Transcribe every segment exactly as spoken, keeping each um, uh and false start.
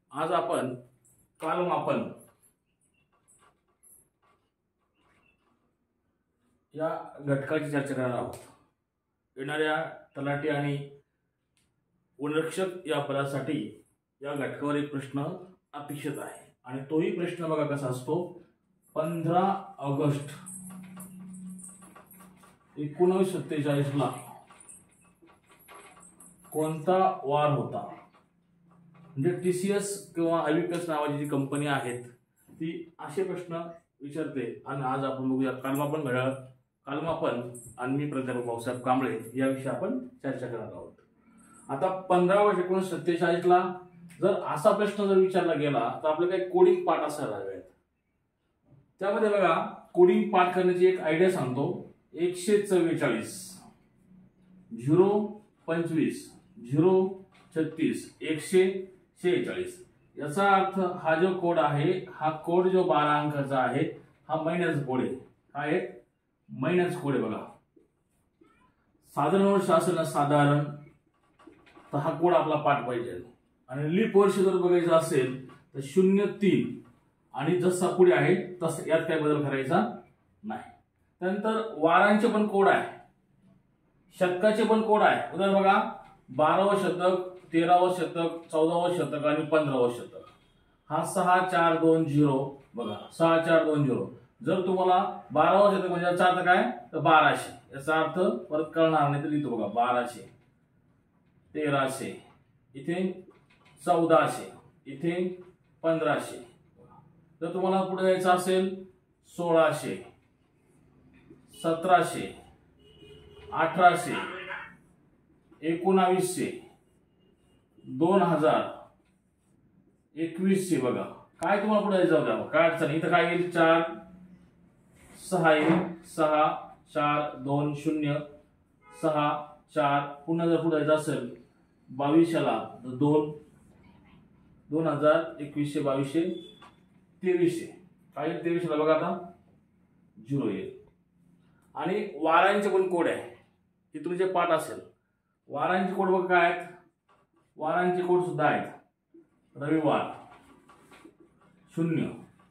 आज आपण कालमापन या घटकाची चर्चा करणार आहोत। येणाऱ्या तलाठी आणि वनरक्षक या पदासाठी या घटकावर एक प्रश्न अपेक्षित आहे आणि तोही प्रश्न बघा कसा असतो। पंधरा ऑगस्ट एकोणीसशे सत्तेचाळीस ला कोणता वार होता? म्हणजे टीसीएस किंवा आयबीपीएस नावाची जी कंपनी आहेत ती असे प्रश्न विचारते आणि आज आपण बघूया कालमापन घड्याळ कालमापन आणि मी प्राध्यापक भाऊसाहेब कांबळे याविषयी आपण चर्चा करणार आहोत। आता पंधरा ऑगस्ट एकोणीसशे सत्तेचाळीस ला जर असा प्रश्न जर विचारला गेला तर आपले काही कोडिंग पाठ असायला हवेत। त्यामध्ये बघा कोडिंग पाठ करण्याची एक आयडिया सांगतो। एकशे चव्वेचाळीस झिरो पंचवीस झिरो छत्तीस एकशे शेहेचाळीस याचा अर्थ हा जो कोड आहे हा कोड जो बारा अंकाचा आहे हा महिन्याचा कोड आहे। हा एक महिन्याचा कोड आहे बघा। साधारण वर्ष असेल ना साधारण तर हा कोड आपला पाठ पाहिजे आणि लीप वर्ष जर बघायचं असेल तर शून्य तीन आणि जसा पुढे आहे तसं यात काय बदल करायचा नाही। त्यानंतर वारांचे पण कोड आहे, शतकाचे पण कोड आहे। उदाहरण बघा बारावं शतक, तेरावं शतक, चौदावं शतक आणि पंधरावं शतक हा सहा चार दोन झिरो बघा सहा चार दोन झिरो। जर तुम्हाला बारावं शतक म्हणजे याचा अर्थ काय तर बाराशे, याचा अर्थ परत कळणार नाही तर लिहितो बघा बाराशे, तेराशे, इथे चौदाशे, इथे पंधराशे। जर तुम्हाला पुढे जायचं असेल सोळाशे, सतराशे, अठराशे, एकोणावीसशे, दोन हजार, एकवीसशे बघा काय तुम्हाला पुढे जायचं होतं काय अडचण इथं काय येईल चार सहा येईल सहा चार दोन शून्य सहा चार पुन्हा जर पुढे जायचं असेल बावीसशेला तर दोन दोन हजार एकवीसशे बावीसशे तेवीसशे काय येईल तेवीसशेला बघा आता झिरो येईल। आणि वारांचे पण कोड आहे हे तुमचे पाठ असेल। वारांचे कोड बघा काय आहेत, वारांचे कोड सुद्धा आहेत। रविवार शून्य,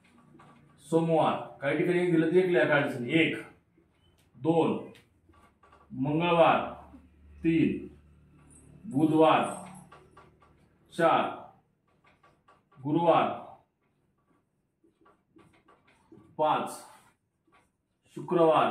सोमवार काही ठिकाणी एक दिलं तर एक लिहा काय असेल एक, दोन, मंगळवार तीन, बुधवार चार, गुरुवार पाच, शुक्रवार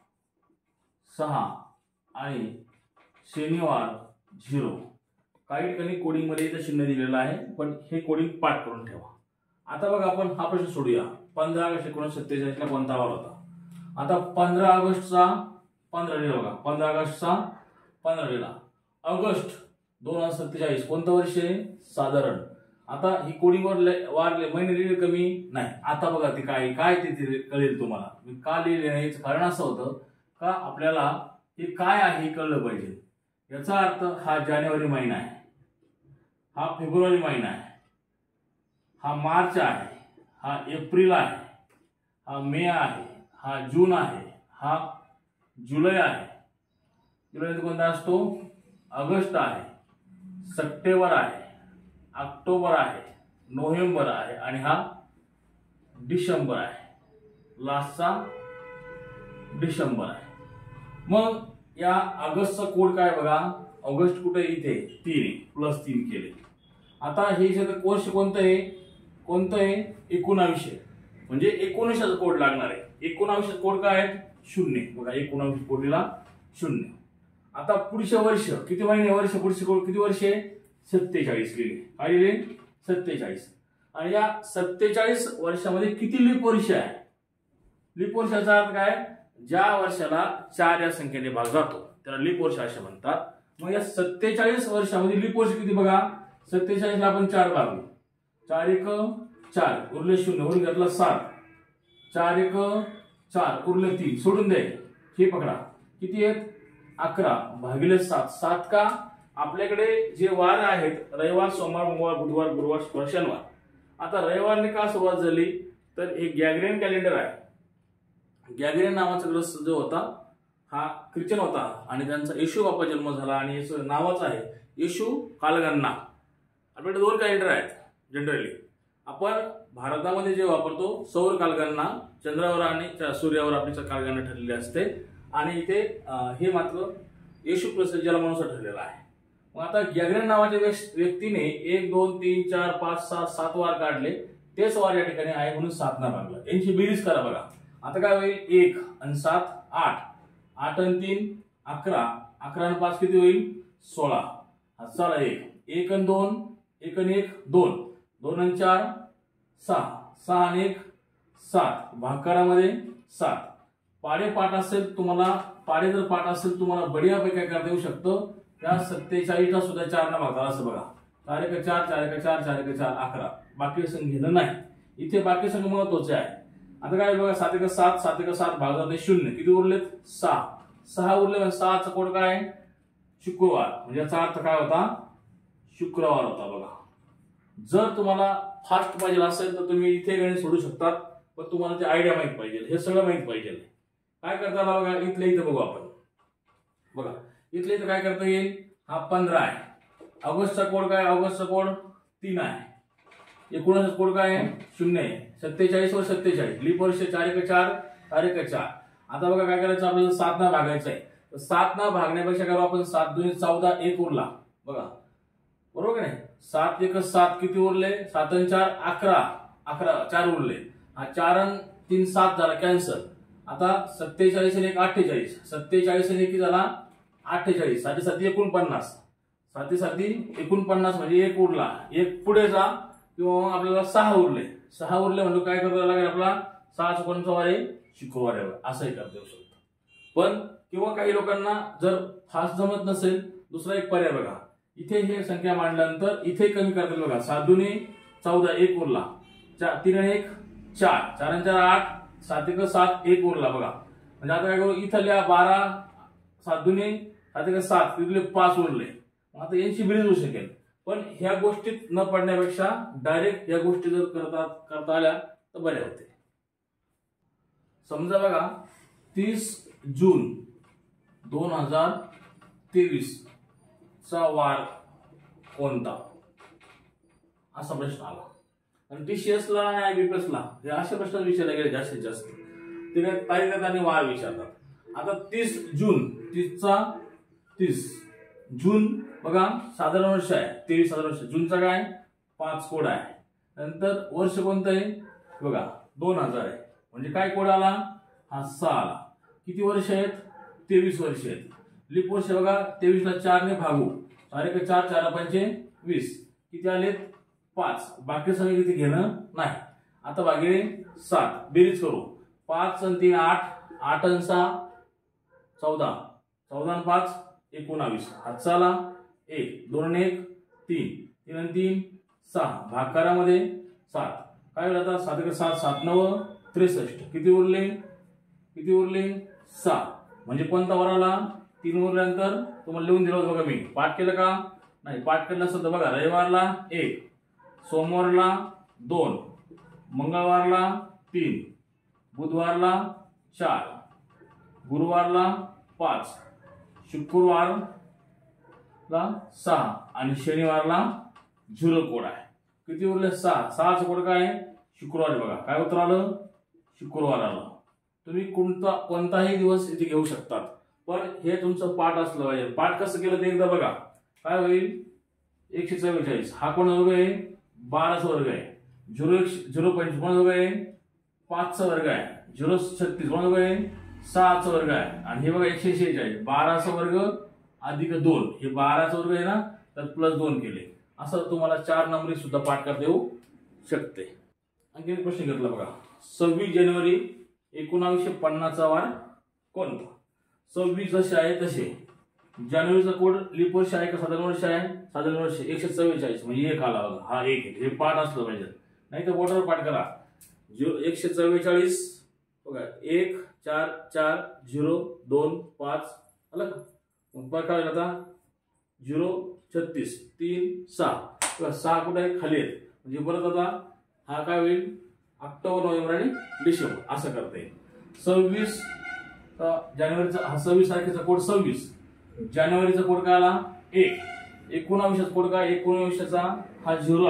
सहा आणि शनिवार झिरो। काही ठिकाणी कोडिंग मध्ये इथं चिन्ह दिलेलं आहे पण हे कोडिंग पाठ करून ठेवा। आता बघा आपण हा प्रश्न सोडूया। पंधरा ऑगस्ट एकोणीसशे सत्तेचाळीस ला कोणता वार होता? आता पंधरा ऑगस्टचा पंधरा लिहिला बघा पंधरा ऑगस्टचा पंधरा लिहिला। ऑगस्ट दोन हजार सत्तेचाळीस कोणतं वर्ष आहे? साधारण। आता ही कोडिंग वर वारले महिने लिहिले कमी नाही। आता बघा ते काय काय ते कळेल तुम्हाला। मी का लिहिले नाही याचं कारण असं होतं का आपल्याला हे काय आहे हे कळलं पाहिजे। याचा अर्थ हा जानेवारी महिना आहे, हा फेब्रुवारी महिना आहे, हा मार्च आहे, हा एप्रिल आहे, हा मे आहे, हा जून आहे, हा जुलै आहे, जुलै कोणता असतो ऑगस्ट आहे, सप्टेंबर आहे, ऑक्टोबर आहे, नोव्हेंबर आहे आणि हा डिसेंबर आहे। लास्टचा डिसेंबर आहे। मग या ऑगस्टचा कोड काय बघा ऑगस्ट कुठे इथे तीन प्लस तीन केले। आता हे शतक वर्ष कोणतं आहे कोणतं आहे एकोणावीसशे म्हणजे एकोणीसशेचा कोड लागणार आहे। एकोणावीसशे कोड काय आहे शून्य बघा एकोणावीस कोडीला शून्य। आता पुढचे वर्ष किती महिने वर्ष पुढचे कोड किती वर्ष आहे सत्तेचाळीस लिहिले काय लिहिले सत्तेचाळीस। आणि या सत्तेचाळीस वर्षामध्ये किती लीप वर्ष आहे? लीप वर्षाचा अर्थ काय ज्या वर्षाला चार या संख्येने भाग जातो त्याला लीप वर्ष असे म्हणतात। मग या सत्तेचाळीस वर्षामध्ये लीप वर्ष किती बघा सत्तेचाळीस ला आपण चार भागू चार एक चार उरले शून्य वरून घेतला सात चार एक चार उरले तीन सोडून द्या हे पकडा किती आहेत अकरा भागिले सात। सात का आपल्याकडे जे वार आहेत रविवार सोमवार मंगळवार बुधवार गुरुवार शुक्रवार शनिवार। आता रविवारने का सुरुवात झाली तर हे गॅग्रियन कॅलेंडर आहे। गॅग्रियन नावाचा ग्रस्त जो होता हा ख्रिश्चन होता आणि त्यांचा येशू बाप्पा जन्म झाला आणि याचं नावाच आहे येशू कालगणना। आपल्याकडे दोन कॅलेंडर आहेत जनरली आपण भारतामध्ये जे वापरतो सौर कालगणना चंद्रावर आणि सूर्यावर आपली कालगणना ठरलेली असते आणि इथे हे मात्र येशू ख्रिस्त जन्मानुसार ठरलेलं आहे। मग आता गॅग्रेन नावाच्या व्यक्तीने एक दोन तीन चार पाच सहा सात वार काढले, तेच वार या ठिकाणी आहे म्हणून सातना भागलं। यांची बेरीज करा बघा। आता काय होईल, एक आणि सात आठ, आठ आणि तीन अकरा, अकरा आणि पाच किती होईल सोळा, चला एक, एक आणि दोन, एक आणि एक दोन, दोन आणि चार सहा, सहा आणि एक सात, भागाकारामध्ये सात। पाडे पाठ असेल तुम्हाला, पाडे जर पाठ असेल तुम्हाला बढियापैकी काय करता येऊ शकतं, त्या सत्तेचाळीस ला सुद्धा चार न भागता असं बघा, चार एक चार, चार एक चार, चार एक चार अकरा, बाकी संख्येनं नाही, इथे बाकी संख्या महत्वाचे आहे। आता काय बघा, सात एक सात, सात एक सात भाग जाते शून्य, किती उरलेत सहा, सहा उरले म्हणजे सहाचा कोड काय शुक्रवार, म्हणजे याचा अर्थ काय होता शुक्रवार होता बघा। जर तुम्हाला फास्ट पाहिजे असेल तर तुम्ही इथे गणित सोडू शकतात, पण तुम्हाला ते आयडिया माहित पाहिजे, हे सगळं माहित पाहिजे। काय करता आला बघा, इथले इथं बघू आपण बघा, इथले इथं काय करता येईल, हा पंधरा आहे, ऑगस्टचा कोड काय, ऑगस्टचा कोड तीन आहे, एकोणीसचा कोड काय शून्य आहे, सत्तेचाळीस वर सत्तेचाळीस, लीप वर्ष चार एक चार, चार एक चार। आता बघा काय करायचं आपल्याला, सात ना भागायचं आहे, तर सात ना भागण्यापेक्षा काय आपण सात दोन चौदा, एक उरला बघा, बरोबर नाही, सात एक सात किती उरले, सात आणि चार अकरा, अकरा चार उरले, हा चार आणि तीन सात झाला कॅन्सल। आता सत्तेचाळीस आणि एक अठ्ठेचाळीस, सत्तेचाळीस आणि एक झाला अठ्ठेचाळीस, साती साती एकोणपन्नास, साती साती एकोणपन्नास म्हणजे एक उरला, एक पुढे जा किंवा मग आपल्याला सहा उरले, सहा उरले म्हणजे काय करावं लागेल आपला, सहा चुकोणचा वार आहे शुक्रवार आहे असंही करता येऊ शकतं। पण किंवा काही लोकांना जर फास्ट जमत नसेल, दुसरा एक पर्याय बघा, इथे हे संख्या मांडल्यानंतर इथे कमी करता बघा, सात दुने चौदा, एक उरला, चार तीन आणि एक चार, चार आणि चार आठ, सात एक सात, एक उरला बघा, म्हणजे आता काय करू, इथल्या बारा, सात दुने सात एक सात, तिथले पाच उरले, आता यांची बेरीज होऊ शकेल। पण ह्या गोष्टीत न पडण्यापेक्षा डायरेक्ट या गोष्टी जर करता करता आल्या तर बऱ्या होते। समजा बघा, तीस जून दोन हजार तेवीस चा वार कोणता असा प्रश्न आला, आणि टीसीएस ला आणि आयबीपीएस ला हे असे प्रश्न विचारले गेले जास्तीत जास्त, ते काय तारीख आणि वार विचारतात। आता तीस जून, तीसचा तीस जून बघा साधारण वर्ष आहे, तेवीस साधारण वर्ष, जूनचा काय पाच कोड आहे, नंतर वर्ष कोणतं आहे बघा दोन हजार आहे, म्हणजे काय कोड आला हा सहा आला, किती वर्ष आहेत तेवीस वर्ष आहेत, लीप वर्ष बघा तेवीस ला चार ने भागू, चार एक चार, चार पंचे वीस, किती आलेत पाच, बाकी सगळे किती घेणं नाही। आता भागिले सात, बेरीज करू, पाच आणि तीन आठ, आठ आणि सहा चौदा, चौदा आणि पाच एकोणावीस, हातचाला एक, दोन आणि एक तीन, तीन आणि तीन सहा, भागाकारामध्ये सात, काय होईल आता सात एक सात, सात नऊ त्रेसष्ट, किती उरले किती उरले सहा, म्हणजे कोणता वार आला, तीन उरल्यानंतर तुम्हाला लिहून दिलं बघा, मी पाठ केलं का नाही, पाठ केलं असतं बघा, रविवारला एक, सोमवारला दोन, मंगळवारला तीन, बुधवारला चार, गुरुवारला पाच, शुक्रवारला सहा आणि शनिवारला झिरो कोड आहे, किती उरले सहा, सहाचा कोड काय शुक्रवार बघा, काय उत्तर आलं शुक्रवार आलं। तुम्ही कोणता कोणताही दिवस इथे घेऊ शकतात, पण हे तुमचं पाठ असलं पाहिजे। पाठ कसं केलं ते एकदा बघा, काय होईल एकशे चव्वेचाळीस, हा कोण वर्ग आहे बाराचा वर्ग आहे, झिरो एक झिरो पंचवीस कोण वर्ग आहे पाचचा वर्ग आहे, झिरो छत्तीस कोण वर्ग आहे सहाचा वर्ग आहे, आणि हे बघा एकशे शेहेचाळीस बाराचा वर्ग अधिक दोन, हे बाराचा वर्ग आहे ना तर प्लस दोन केले, असं तुम्हाला चार नंबरी सुद्धा पाठ करता येऊ शकते। आणखी एक प्रश्न घेतला बघा, सव्वीस जानेवारी एकोणावीसशे पन्नासचा वार कोणता, सव्वीस जसे आहे तसे, जानेवारीचा कोड लीप वर्ष आहे का साधारण वर्ष आहे, साधारण वर्ष, एकशे चव्वेचाळीस म्हणजे एक आला बघा, हा एक आहे, हे पाठ असलं पाहिजे, नाही तर बोर्डवर पाठ करा, झिरो एकशे चव्वेचाळीस बघा एक चार चार झिरो दोन पाच आलं का, मग काय आता झिरो छत्तीस तीन सहा, सहा कुठे आहे खाली आहेत, म्हणजे परत आता हा काय होईल ऑक्टोबर नोव्हेंबर आणि डिसेंबर असं करता येईल। सव्वीस जानेवारीचा हा सव्वीस तारखेचा कोड सव्वीस, जानेवारीचा कोड काय आला एक, एकोणावीसचा कोड काय एकोणावीसचा हा झिरो आहे,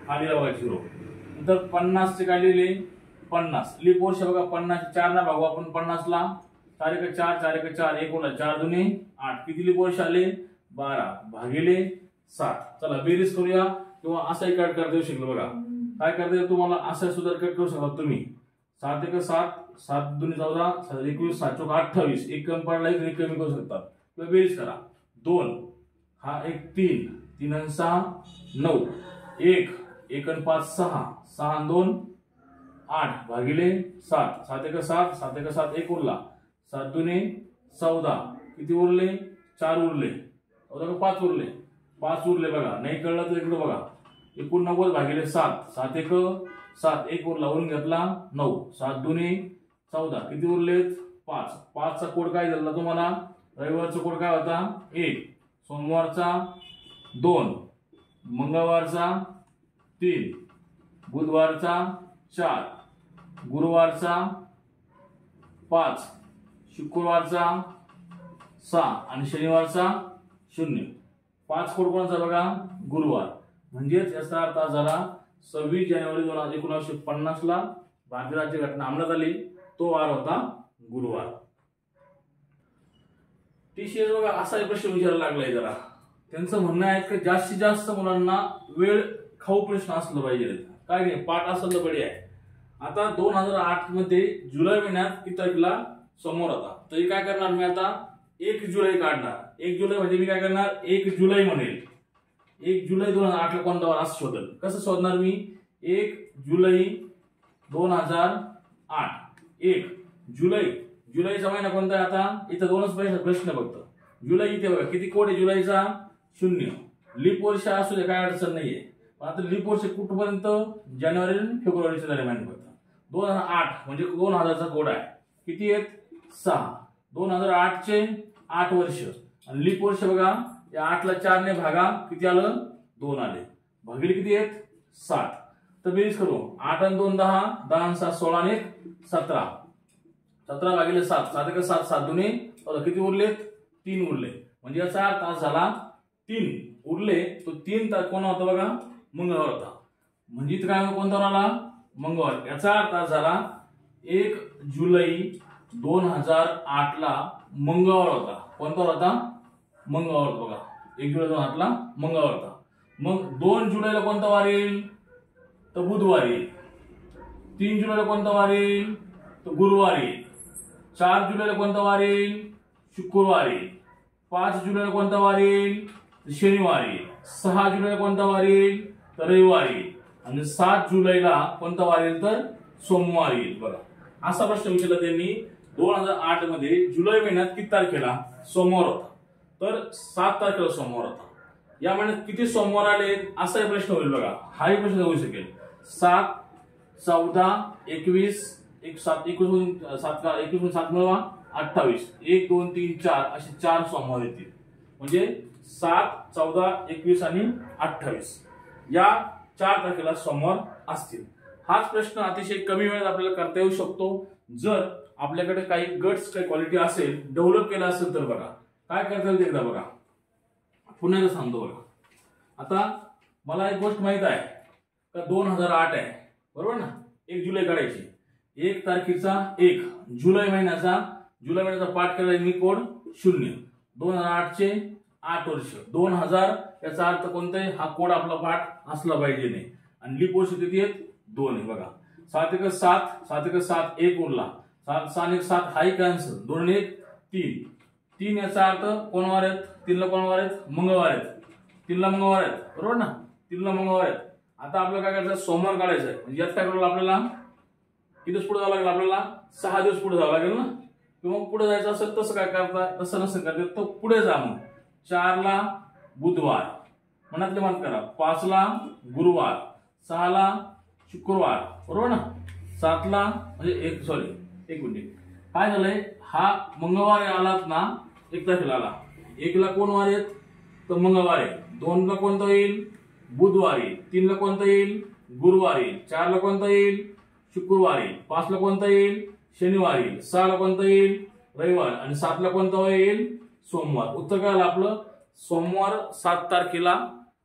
हा दिला बघा झिरो. नंतर पन्नासचे काढलेले पन्नास, लीप वर्ष बघा पन्नास चार ना भागू आपण पन्नासला, चार एक चार, चार एक चार, एक उरला चार दुने आठ, किती लीप वर्ष आले बारा भागिले सात. चला बेरीज करूया किंवा असाही कट करता येऊ शकलो बघा. काय करता येईल तुम्हाला, असं सुद्धा कट करू शकता तुम्ही. सात एक सात, सात दुने चौदा, सात एकवीस, सात चौक अठ्ठावीस, एक कमी पडला एक कमी करू शकतात किंवा बेरीज करा. दोन हा एक तीन, तीन आणि सहा नऊ, एक एक आणि पाच सहा, सहा आणि दोन आठ भागिले सात, सात एक सात, सात एक सात, एक उरला, सात दुने चौदा, किती उरले चार उरले, चौदा पाच उरले, पाच उरले बघा. नाही कळलं तर इकडे बघा, एकोणनव्वद भागिले सात, सात एक सात, एक उरला वरून घेतला नऊ, सात दुने चौदा, किती उरलेत पाच. पाचचा कोड काय झाला तुम्हाला, रविवारचा कोड काय होता एक, सोमवारचा दोन, मंगळवारचा तीन, बुधवारचा चार, गुरुवारचा पाच, शुक्रवारचा सहा आणि शनिवारचा शून्य. पाच कोड कोणाचा बघा गुरुवार. म्हणजेच याचा अर्थ झाला सव्वीस जानेवारी दोन हजार एकोणीसशे पन्नास ला भारतीय राज्य घटना अंमलात आली, तो वार होता गुरुवार. टीसीएस बघा असा प्रश्न विचारायला लागलाय जरा. त्यांचं म्हणणं आहे की जास्तीत जास्त मुलांना वेळ खाऊ प्रश्न असलं पाहिजे. काय नाही पाठ असलं बळी आहे. आता दोन हजार आठ मध्ये जुलै महिन्यात किती तारखेला समोर होता, तर काय करणार मी आता एक जुलै काढणार. एक जुलै म्हणजे मी काय करणार एक जुलै म्हणेल. एक जुलै दोन हजार आठ ला कोणता वार असं शोधेल. कसं शोधणार मी, एक जुलै दोन हजार आठ, एक जुलै, जुलैचा महिना कोणता आहे आता, इथं दोनच प्रश्न फक्त. जुलै इथे बघा किती कोड आहे जुलैचा शून्य. लीप वर्ष असू दे काय अडचण नाहीये, पण आता लीप वर्ष कुठपर्यंत जानेवारी फेब्रुवारीच्या दरम्यान फक्त. दोन हजार आठ म्हणजे दोन हजारचा कोड आहे, किती आहेत सहा. दोन हजार आठ चे आठ वर्ष आणि लीप वर्ष बघा या आठ ला चार ने भागा किती आलं दोन आले, भागिले किती आहेत सात. तर बेरीज करू, आठ आणि दोन दहा, दहा आणि सात सोळा आणि एक सतरा, सतरा भागिले सात, सात एक सात, सात दोन्ही किती उरलेत तीन उरले. म्हणजे याचा अर्थ झाला तीन उरले, तो तीन तास कोण होता बघा मंगळवार होता. म्हणजे इथं काय कोणता आला मंगळवार. याचा अर्थ झाला एक जुलै दोन हजार आठ ला मंगळवार होता. कोणता होता मंगळवार बघा. एक जुलै दोन आठ ला मंगळवार होता. मग दोन जुलैला कोणता वार येईल तर बुधवार येईल. तीन जुलैला कोणता वार येईल तर गुरुवार येईल. चार जुलैला कोणता वार येईल शुक्रवार येईल. पाच जुलैला कोणता वार येईल तर शनिवार येईल. सहा जुलैला कोणता वार येईल तर रविवार येईल. आणि सात जुलैला कोणता वार येईल तर सोमवार येईल. बघा असा प्रश्न विचारला त्यांनी. दोन हजार आठ मध्ये जुलै महिन्यात किती तारखेला सोमवार होता, तर सात तारखेला सोमवार होता. या महिन्यात किती सोमवार आले असा प्रश्न होईल बघा. हाही प्रश्न होऊ शकेल. सात, चौदा, एकवीस, एक सात एकवीस सात का एकवीस सात मिळवा अठ्ठावीस, एक दोन तीन चार असे चार सोमवार येतील. म्हणजे सात, चौदा, एकवीस आणि अठ्ठावीस या चार तारखेला सोमवार असतील. हाच प्रश्न अतिशय कमी वेळात आपल्याला करता येऊ शकतो जर आपल्याकडे काही गट्स काही क्वालिटी असेल, डेव्हलप केला असेल तर. बघा काय करता येईल एकदा बघा, पुन्हा एकदा सांगतो बघा. आता मला एक गोष्ट माहित आहे का दोन हजार आठ आहे बरोबर ना. एक जुलै काढायची. एक तारखेचा एक जुलै महिन्याचा जुलै महिन्याचा पाठ केला मी कोड शून्य. दोन हजार आठ चे आठ वर्ष दोन हजार याचा अर्थ कोणता आहे, हा कोड आपला पाठ असला पाहिजे नाही. आणि लीप वर्ष किती आहेत दोन आहे बघा. सात एक सात, सात एक सात, एक उरला, सात सहा एक सात हाही कॅन्सल, दोन एक तीन, तीन याचा अर्थ कोण वार आहेत तीनला कोण वार आहेत मंगळवार आहेत. तीनला मंगळवार आहेत बरोबर ना, तीनला मंगळवार आहेत. आता आपल्याला काय करायचं सोमवार काढायचं आहे. म्हणजे यात काय करायला आपल्याला किती दिवस पुढे जावं लागेल, आपल्याला सहा दिवस पुढे जावं लागेल ना. किंवा पुढे जायचं असेल तसं काय करता, तसं नसेल करता तर पुढे जा. मग चारला बुधवार मनातले मत करा, पाचला गुरुवार, सहाला शुक्रवार बरोबर ना, सातला म्हणजे एक सॉरी एक मिनिट काय झालंय हा मंगळवार आलात ना एक तारखेला आला. एकला कोण वार आहेत तर मंगळवार आहे. दोनला कोणता येईल बुधवार येईल. तीनला कोणता येईल गुरुवार येईल. चारला कोणता येईल शुक्रवार येईल. पाचला कोणता येईल शनिवार येईल. सहाला कोणता येईल रविवार. आणि सातला कोणता येईल सोमवार. उत्तर काय आलं आपलं सोमवार सात तारखेला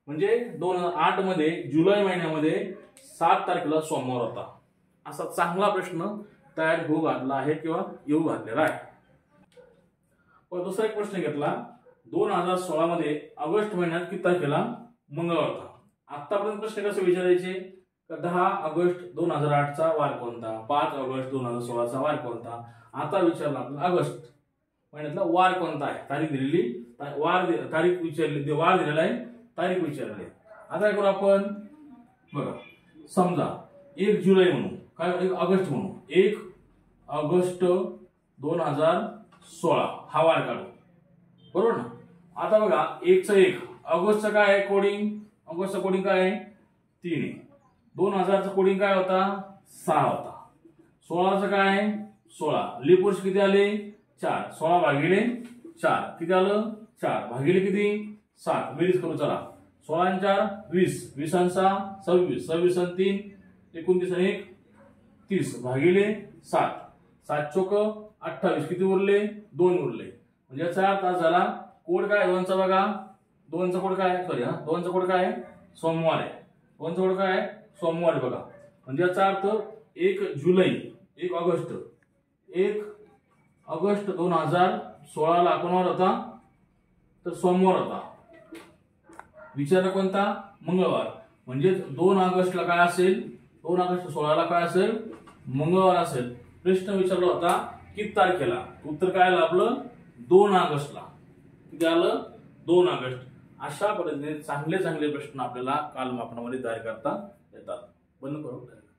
म्हणजे दोन हजार आठ मध्ये जुलै महिन्यामध्ये सात तारखेला सोमवार होता. असा चांगला प्रश्न तयार होऊ घातला आहे किंवा येऊ घातलेला आहे. पण दुसरा एक प्रश्न घेतला, दोन हजार सोळा मध्ये ऑगस्ट महिन्यात किती तारखेला मंगळवार होता. आतापर्यंत प्रश्न कसे विचारायचे, दहा ऑगस्ट दोन हजार आठचा वार कोणता, पाच ऑगस्ट दोन हजार सोळाचा वार कोणता. आता विचारला आपल्याला ऑगस्ट महिन्यातला वार कोणता आहे, तारीख दिलेली, वार तारीख विचारली, वार दिलेला आहे, तारीख विचारली. आता काय करू आपण, बघा समजा एक जुलै म्हणू, काय एक ऑगस्ट म्हणू, एक ऑगस्ट दोन हजार सोळा हा वार काढू, बरोबर ना. आता बघा एकचं एक, ऑगस्टचं काय आहे कोडिंग, ऑगस्टचं कोडिंग काय आहे तीन आहे. दोन हजारचं कोडिंग काय होता सहा होता. सोळाचं काय आहे सोळा, लीप वर्ष किती आले चार, सोळा भागिले चार किती आलं चार, भागिले किती सात, बेरीज करू चला. सोळा आणि चार वीस, वीस आणि सहा सव्वीस, सव्वीस आणि तीन एकोणतीस आणि एक तीस, भागिले सात, सात चोक अठ्ठावीस, किती उरले दोन उरले. म्हणजे याचा अर्थ झाला कोड काय दोनचा, बघा दोनचा कोड काय सॉरी हा दोनचा कोड काय सोमवार आहे, दोनचा कोड काय सोमवार आहे बघा. म्हणजे याचा अर्थ एक जुलै, एक ऑगस्ट, एक ऑगस्ट दोन हजार सोळा ला कोणवार होता तर सोमवार होता. विचारला कोणता मंगळवार. म्हणजे दोन ऑगस्टला काय असेल, दोन ऑगस्ट सोळा ला काय असेल मंगळवार असेल. प्रश्न विचारला होता किती तारखेला, उत्तर काय आलं आपलं दोन ऑगस्टला. किती आलं दोन ऑगस्ट. अशा पद्धतीने चांगले चांगले प्रश्न आपल्याला कालमापनामध्ये तयार करता येतात. बंद करू.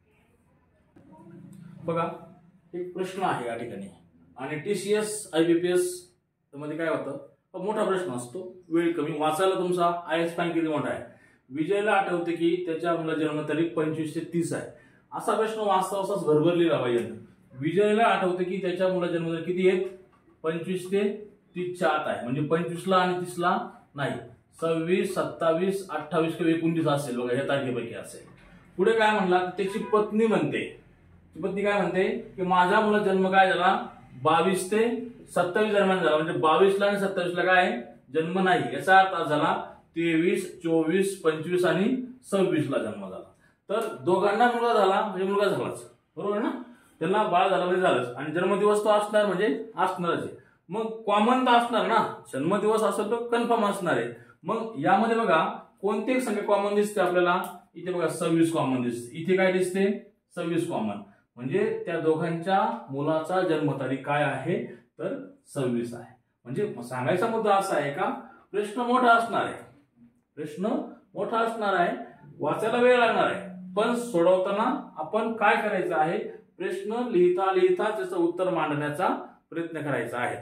बघा एक प्रश्न आहे या ठिकाणी आणि टीसीएस आयबीपीएस मध्ये काय होतं, मोठा प्रश्न असतो, वेळ कमी, वाचायला तुमचा आय एस पॅन किती मोठा आहे. विजयला आठवते की त्याच्या मुलाची जन्मतारीख पंचवीस ते तीस आहे. असा प्रश्न वाचता वाचताच भरभरलेला पाहिजे. विजयला आठवते की त्याच्या मुलाची जन्मतारीख किती आहेत पंचवीस ते तीसच्या आत आहे. म्हणजे पंचवीस ला आणि तीस ला नाही, सव्वीस सत्तावीस अठ्ठावीस किंवा एकोणतीस असेल बघा, या तारखेपैकी असेल. पुढे काय म्हणला, त्याची पत्नी म्हणते, पत्नी काय म्हणते की माझ्या मुलाचा जन्म काय झाला बावीस ते सत्तावीस दरम्यान झाला. म्हणजे बावीस ला आणि सत्तावीस ला काय जन्म नाही. याचा अर्थ झाला तेवीस चोवीस पंचवीस आणि सव्वीस ला जन्म झाला. तर दोघांना मुलगा झाला म्हणजे मुलगा झालाच, बरोबर ना. त्यांना बाळ झाला म्हणजे झालंच. आणि जन्मदिवस तो असणार म्हणजे असणारच आहे. मग कॉमन तर असणार ना, जन्मदिवस असेल तो कन्फर्म असणार आहे. मग यामध्ये बघा कोणती संख्या कॉमन दिसते आपल्याला, इथे बघा सव्वीस कॉमन दिसते, इथे काय दिसते सव्वीस कॉमन. म्हणजे त्या दोघांच्या मुलाचा जन्मतारीख काय आहे तर सव्वीस आहे. म्हणजे सांगायचा मुद्दा असा आहे का प्रश्न मोठा असणार आहे, प्रश्न मोठा असणार आहे, वाचायला वेळ लागणार आहे, पण सोडवताना आपण काय करायचं आहे, प्रश्न लिहिता लिहिता त्याचं उत्तर मांडण्याचा प्रयत्न करायचा आहे.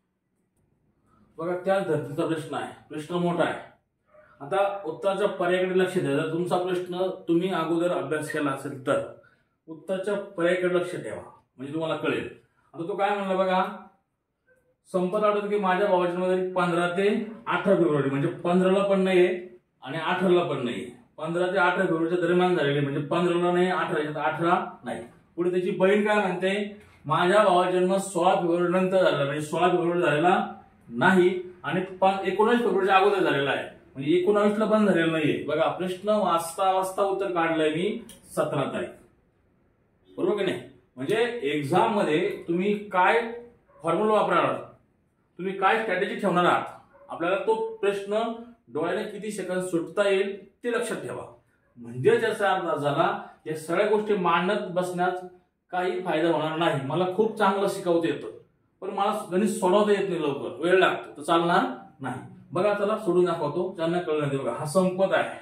बघा त्याच धर्तीचा प्रश्न आहे, प्रश्न मोठा आहे. आता उत्तराच्या पर्यायाकडे लक्ष द्या. जर तुमचा प्रश्न तुम्ही अगोदर अभ्यास केला असेल तर उत्तराच्या पर्यायाकडे लक्ष ठेवा, म्हणजे तुम्हाला कळेल. आता तो काय म्हणला बघा, संपत आठवतो की माझ्या भावाच्या मध्ये पंधरा ते अठरा फेब्रुवारी, म्हणजे पंधराला पण नाहीये आणि अठराला पण नाहीये. पंधरा ते अठरा फेब्रुवारीच्या दरम्यान झालेले, म्हणजे पंधराला नाही अठरा अठरा नाही. पुढे त्याची बहीण काय म्हणते, माझ्या भावाचा जन्म सोळा फेब्रुवारी नंतर झाला, म्हणजे सोळा फेब्रुवारी झालेला नाही आणि एकोणीस फेब्रुवारीच्या अगोदर झालेला आहे, म्हणजे एकोणावीस ला पण झालेला नाहीये. बघा प्रश्न वाचता वाचता उत्तर काढलंय मी सतरा तारीख, बरोबर की नाही. म्हणजे एक्झाम मध्ये तुम्ही काय फॉर्म्युला वापरणार आहात, तुम्ही काय स्ट्रॅटेजी ठेवणार आहात, आपल्याला तो प्रश्न डोळ्याने किती सेकंद सुटता येईल ते लक्षात ठेवा. म्हणजे त्याचा अर्थ झाला या सगळ्या गोष्टी मांडत बसण्यात काही फायदा होणार नाही. मला खूप चांगलं शिकवता येतं पण मला गणित सोडवता येत नाही, लवकर वेळ लागतो, तर चालणार नाही. बघा चला सोडून दाखवतो, त्यांना कळलं नाही. बघा हा संपत आहे.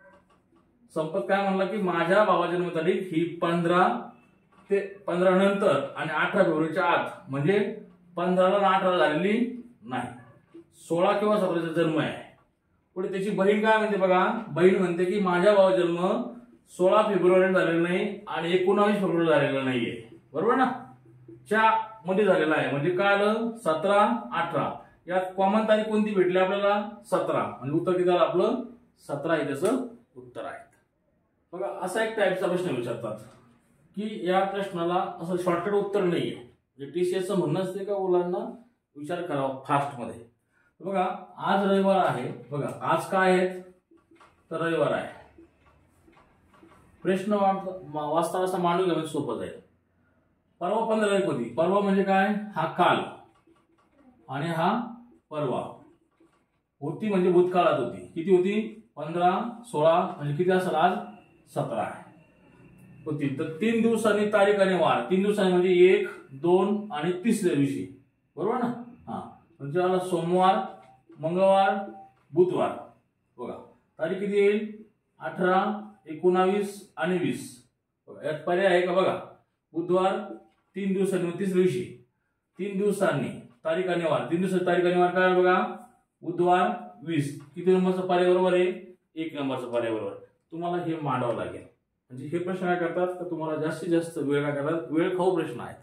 संपत काय म्हणला की माझ्या भावाची जन्मतारीख ही पंधरा ते पंधरा नंतर आणि अठरा फेब्रुवारीच्या आत, म्हणजे पंधराला अठरा झालेली नाही, सोळा किंवा सतराचा जन्म आहे. पुढे त्याची बहीण काय म्हणते बघा, बहीण म्हणते की माझ्या भावाचा जन्म सोळा फेब्रुवारी झालेला नाही आणि एकोणावीस फेब्रुवारी झालेला नाहीये, बरोबर ना. च्या मध्ये झालेला आहे, म्हणजे काय आलं सतरा अठरा. यात कॉमन तारीख कोणती भेटली आपल्याला सतरा, म्हणजे उत्तर किती आलं आपलं सतरा हे त्याचं उत्तर आहे. बघा असा एक टाईपचा प्रश्न विचारतात की या प्रश्नाला असं शॉर्टकट उत्तर नाहीये. म्हणजे टीसीएसचं म्हणणं असते का मुलांना विचार करावा फास्ट मध्ये. बघा आज रविवार आहे, बघा आज काय आहेत तर रविवार आहे. प्रश्न वाचता वाचता मांडून घ्या, म्हणजे सोपं जाईल. परवा पंधरा तारीख होती. परवा म्हणजे काय? हा काल आणि हा परवा. होती म्हणजे भूतकाळात होती. किती होती? पंधरा सोळा म्हणजे किती असेल आज? सतरा होती. तर तीन दिवसांनी तारीख आणि वार. तीन दिवसांनी म्हणजे एक दोन आणि तिसऱ्या दिवशी, बरोबर ना? हा म्हणजे आता सोमवार मंगळवार बुधवार. बघा तारीख किती येईल? अठरा एकोणावीस आणि वीस. यात पर्याय आहे का? बघा बुधवार तीन दिवसांनी तिसऱ्या दिवशी. तीन दिवसांनी तारीख आणि वार. तीन दिवसांची तारीख आणि वार काय? बघा बुधवार वीस. किती नंबरचा पर्याय बरोबर आहे? एक नंबरचा पर्याय बरोबर. तुम्हाला हे मांडावं लागेल. म्हणजे हे प्रश्न काय करतात का तुम्हाला जास्तीत जास्त वेळ काय करतात? वेळ खाऊ प्रश्न आहेत.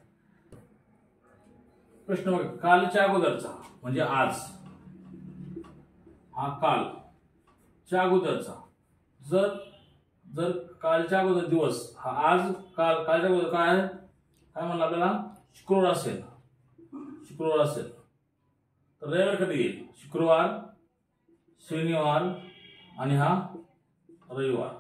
प्रश्न बघा, कालच्या अगोदरचा म्हणजे आज. हा काल च्या अगोदरचा. जर जर कालच्या अगोदर दिवस हा आज काल कालच्या अगोदर काय काय म्हणलं आपल्याला? शुक्रवार असेल. शुक्रवार असेल तर रविवार कधी येईल? शुक्रवार शनिवार आणि हा रविवार.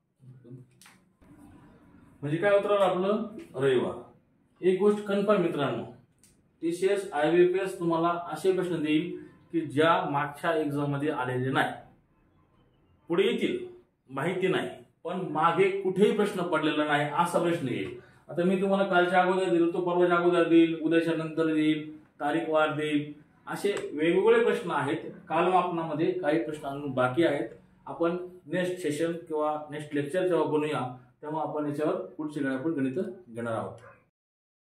म्हणजे काय उतरवलं आपलं? रविवार. एक गोष्ट कन्फर्म मित्रांनो, टीसीएस आयबीपीएस तुम्हाला असे प्रश्न देईल की ज्या मागच्या एक्झाम मध्ये आलेले नाही. पुढे येतील माहिती नाही, पण मागे कुठेही प्रश्न पडलेला नाही असा प्रश्न येईल. आता मी तुम्हाला कालच्या अगोदर दिल, तो परवाच्या अगोदर देईल, उद्याच्या नंतर देईल, तारीख वार देईल. असे वेगवेगळे प्रश्न आहेत. कालमापनामध्ये काही प्रश्न अजून बाकी आहेत. आपण नेक्स्ट सेशन किंवा नेक्स्ट लेक्चर जेव्हा बनवूया तेव्हा आपण याच्यावर पुढचे आपण गणित घेणार आहोत.